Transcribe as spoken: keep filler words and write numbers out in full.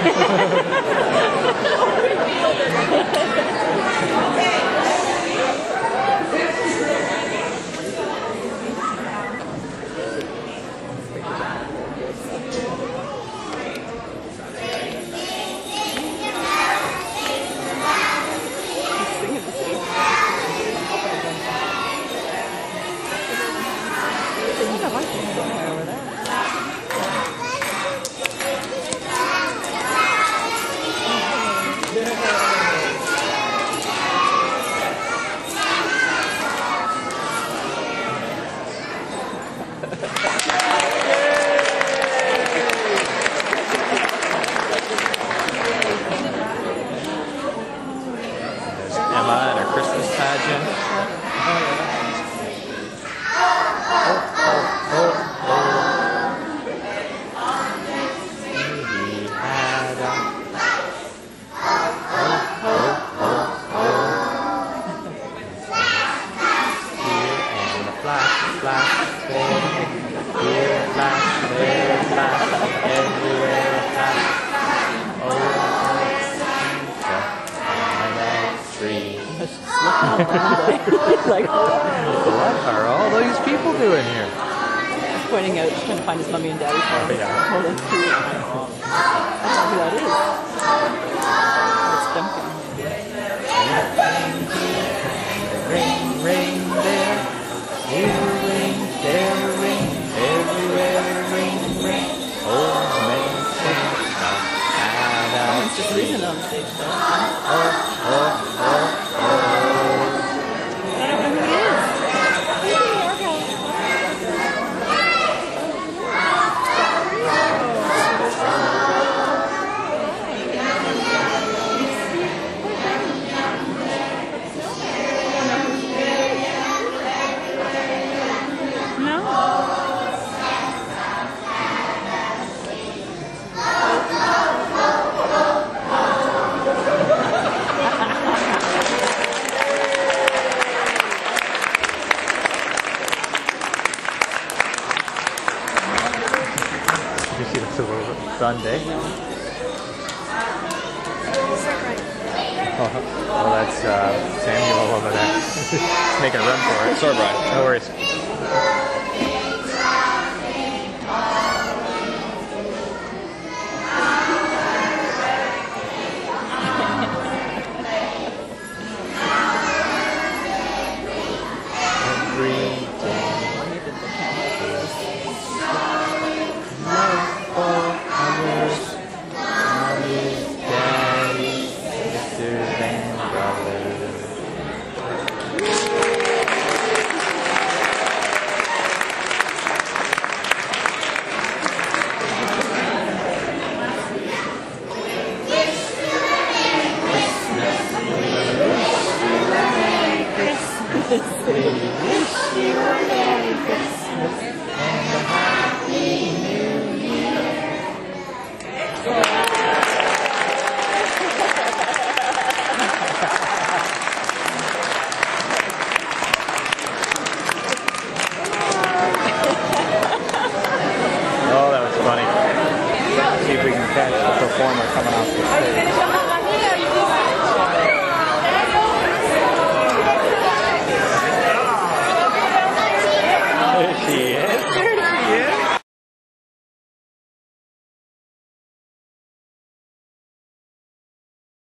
Emma and her Christmas pageant. Like, what are all these people doing here? He's pointing out, trying to find his mummy and daddy for him. Oh, yeah. Oh, that's cute. I don't know who that is. It's Duncan. Ring, ring, there. Here, ring, there, ring. Everywhere, ring, ring. Old men sing. Someone's just losing it on stage, though. Oh, oh, oh, oh. I don't know who he is. You see that's a little Sunday. Oh, oh, that's uh, Samuel over there. He's making a run for it. Sorry, Brian. No worries. See if we can catch the performer coming off the stage.